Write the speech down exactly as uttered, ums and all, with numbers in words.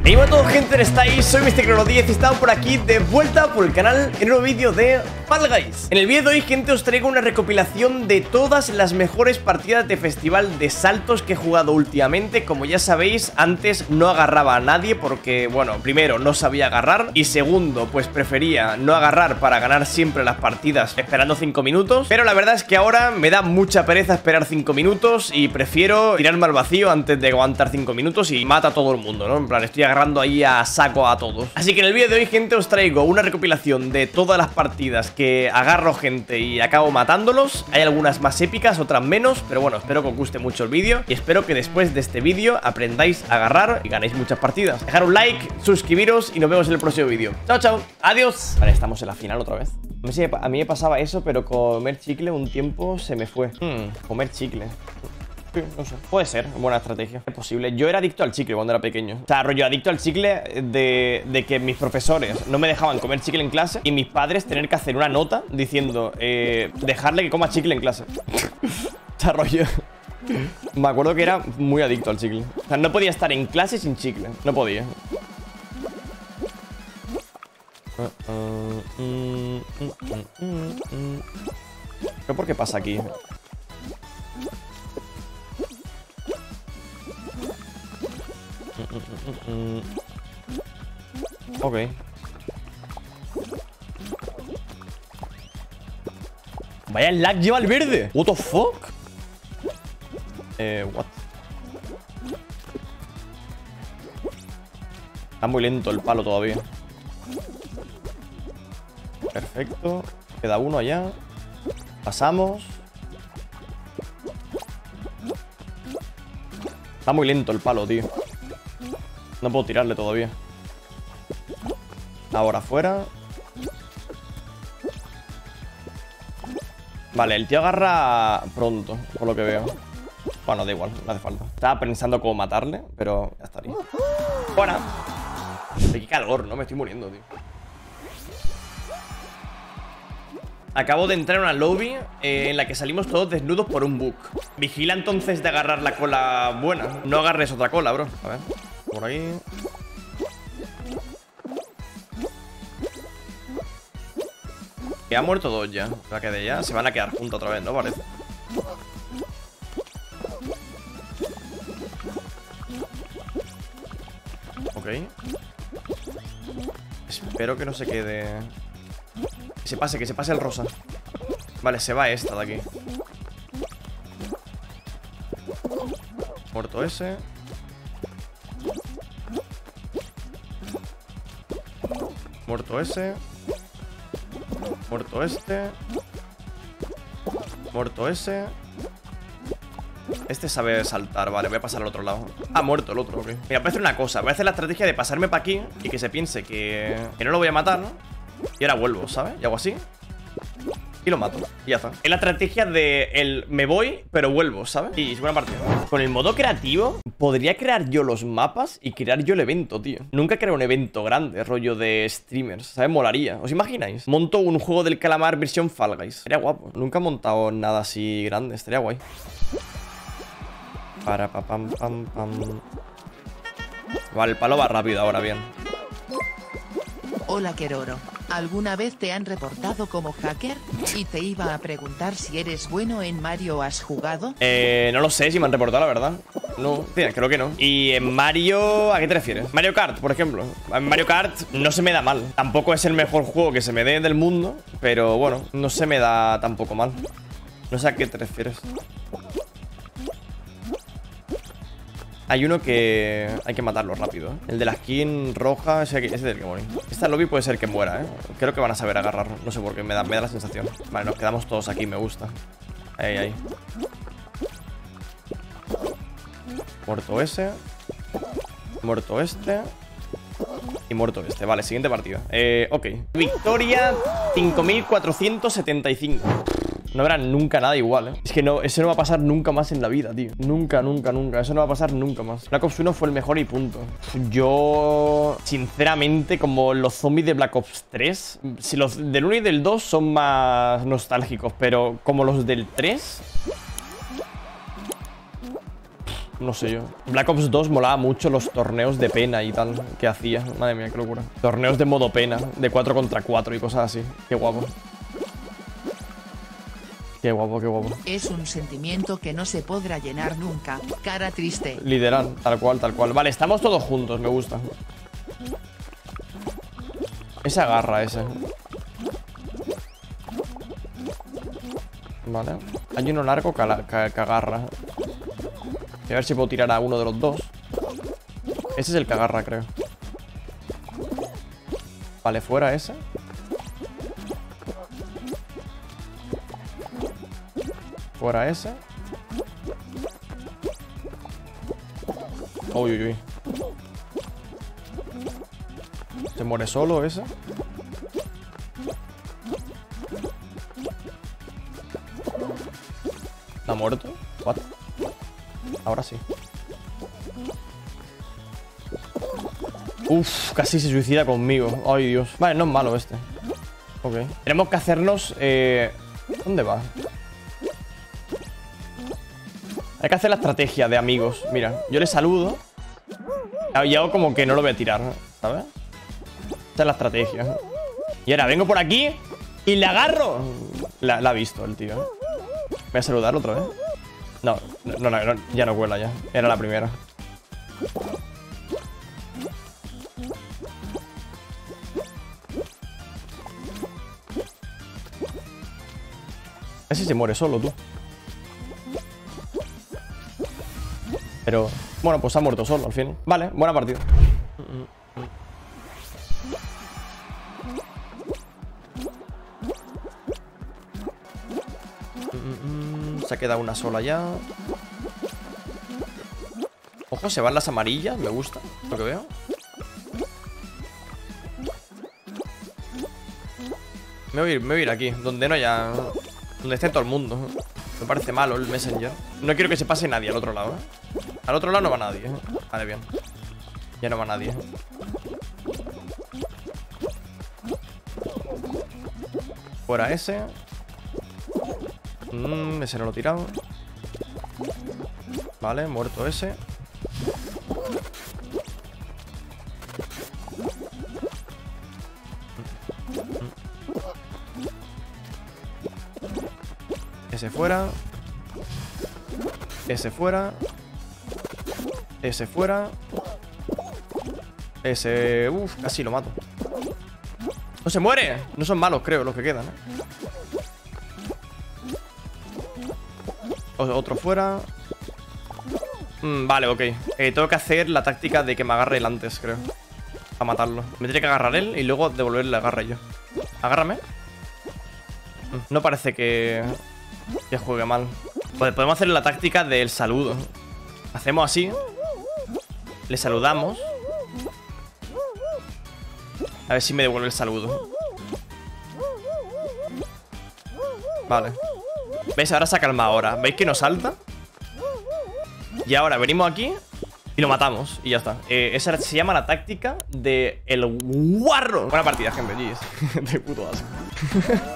Hey, hola a todos, gente, ¿estáis? Soy mister Crono diez y estamos por aquí de vuelta por el canal en un nuevo vídeo de Fall Guys. En el vídeo de hoy, gente, os traigo una recopilación de todas las mejores partidas de festival de saltos que he jugado últimamente. Como ya sabéis, antes no agarraba a nadie porque, bueno, primero no sabía agarrar y segundo, pues prefería no agarrar para ganar siempre las partidas esperando cinco minutos. Pero la verdad es que ahora me da mucha pereza esperar cinco minutos y prefiero tirarme al vacío antes de aguantar cinco minutos y mata a todo el mundo, ¿no? En plan, estoy agarrando agarrando ahí a saco a todos. Así que en el vídeo de hoy, gente, os traigo una recopilación de todas las partidas que agarro gente y acabo matándolos. Hay algunas más épicas, otras menos, pero bueno, espero que os guste mucho el vídeo y espero que después de este vídeo aprendáis a agarrar y ganéis muchas partidas. Dejar un like, suscribiros y nos vemos en el próximo vídeo. Chao, chao, adiós. Vale, estamos en la final otra vez. No sé si a mí me pasaba eso, pero comer chicle un tiempo se me fue. Hmm, comer chicle. No sé, puede ser, buena estrategia. Es posible, yo era adicto al chicle cuando era pequeño. O sea, rollo adicto al chicle de, de que mis profesores no me dejaban comer chicle en clase y mis padres tener que hacer una nota diciendo eh, dejarle que coma chicle en clase. O sea, rollo, me acuerdo que era muy adicto al chicle. O sea, no podía estar en clase sin chicle. No podía. uh, uh, mm, mm, mm, mm, mm. ¿Pero por qué pasa aquí? Mm, ok. Vaya lag lleva el verde. What the fuck. Eh, what. Está muy lento el palo todavía. Perfecto. Queda uno allá. Pasamos. Está muy lento el palo, tío. No puedo tirarle todavía. Ahora fuera. Vale, el tío agarra pronto, por lo que veo. Bueno, da igual, no hace falta. Estaba pensando cómo matarle, pero ya estaría. ¡Fuera! Qué calor, ¿no? Me estoy muriendo, tío. Acabo de entrar en una lobby eh, en la que salimos todos desnudos por un bug. Vigila entonces de agarrar la cola buena. No agarres otra cola, bro. A ver. Por ahí. Que ha muerto dos ya. O sea que de ya se van a quedar juntos otra vez, ¿no? Parece. Ok. Espero que no se quede. Que se pase, que se pase el rosa. Vale, se va esta de aquí. Muerto ese. Muerto ese. Muerto este. Muerto ese. Este sabe saltar, vale, voy a pasar al otro lado. Ah, muerto el otro, ok. Mira, voy a hacer una cosa, voy a hacer la estrategia de pasarme para aquí y que se piense que, que no lo voy a matar, ¿no? Y ahora vuelvo, ¿sabes? Y hago así y lo mato, y ya está. Es la estrategia de el me voy, pero vuelvo, ¿sabes? Y es buena partida. Con el modo creativo, podría crear yo los mapas y crear yo el evento, tío. Nunca creo un evento grande, rollo de streamers, ¿sabes? Molaría. ¿Os imagináis? Monto un juego del calamar versión Fall Guys. Sería guapo. Nunca he montado nada así grande, estaría guay. Para pa pam pam pam. Vale, el palo va rápido ahora, bien. Hola, Keroro. ¿Alguna vez te han reportado como hacker? Y te iba a preguntar si eres bueno en Mario. ¿Has jugado? Eh, no lo sé si me han reportado, la verdad. No, tía, creo que no. Y en Mario, ¿a qué te refieres? Mario Kart, por ejemplo. En Mario Kart no se me da mal. Tampoco es el mejor juego que se me dé del mundo, pero bueno, no se me da tampoco mal. No sé a qué te refieres. Hay uno que hay que matarlo rápido, ¿eh? El de la skin roja, ese, ese del que morí. Esta lobby puede ser que muera, ¿eh? Creo que van a saber agarrarlo. No sé por qué, me da, me da la sensación. Vale, nos quedamos todos aquí, me gusta. Ahí, ahí. Muerto ese. Muerto este. Y muerto este. Vale, siguiente partido. Eh, ok. Victoria cinco mil cuatrocientos setenta y cinco. No habrá nunca nada igual, ¿eh? Es que no, eso no va a pasar nunca más en la vida, tío. Nunca, nunca, nunca. Eso no va a pasar nunca más. Black Ops uno fue el mejor y punto. Yo, sinceramente, como los zombies de Black Ops tres, si los del uno y del dos son más nostálgicos, pero como los del tres... No sé yo. Black Ops dos molaba mucho los torneos de pena y tal que hacía. Madre mía, qué locura. Torneos de modo pena, de cuatro contra cuatro y cosas así. Qué guapo. Qué guapo, qué guapo. Es un sentimiento que no se podrá llenar nunca. Cara triste. Literal, tal cual, tal cual. Vale, estamos todos juntos, me gusta. Esa agarra, ese. Vale. Hay uno largo que, que, que agarra. Y a ver si puedo tirar a uno de los dos. Ese es el que agarra, creo. Vale, fuera ese. Fuera ese. Uy, uy, uy. Se muere solo ese. ¿Ha muerto? What? Ahora sí. Uf, casi se suicida conmigo. Ay, Dios. Vale, no es malo este. Ok. Tenemos que hacernos... Eh... ¿Dónde va? Hay que hacer la estrategia de amigos. Mira, yo le saludo y hago como que no lo voy a tirar, ¿sabes? Esta es la estrategia. Y ahora vengo por aquí y le agarro. La, la ha visto el tío. Voy a saludarlo otra vez. No, no, no, no, ya no cuela ya. Era la primera. Ese se muere solo, tú. Pero, bueno, pues ha muerto solo al fin. Vale, buena partida. Se ha quedado una sola ya. Ojo, se van las amarillas. Me gusta lo que veo. Me voy a ir, me voy a ir aquí, donde no haya... Donde esté todo el mundo. Me parece malo el Messenger. No quiero que se pase nadie al otro lado, ¿eh? Al otro lado no va nadie, ¿eh? Vale, bien. Ya no va nadie. Fuera ese. Mmm, ese no lo he tirado. Vale, muerto ese. Ese fuera. Ese fuera. Ese fuera. Ese... Uf, casi lo mato. ¡No se muere! No son malos, creo, los que quedan, ¿eh? Otro fuera. mm, Vale, ok. eh, Tengo que hacer la táctica de que me agarre él antes, creo. A matarlo. Me tiene que agarrar él y luego devolverle la agarre yo. Agárrame. No parece que... Que juegue mal. Pues podemos hacer la táctica del saludo. Hacemos así. Le saludamos. A ver si me devuelve el saludo. Vale. ¿Veis? Ahora se ha calmado ahora. ¿Veis que nos salta? Y ahora venimos aquí y lo matamos. Y ya está. eh, Esa se llama la táctica de el guarro. Buena partida, gente. De puto asco.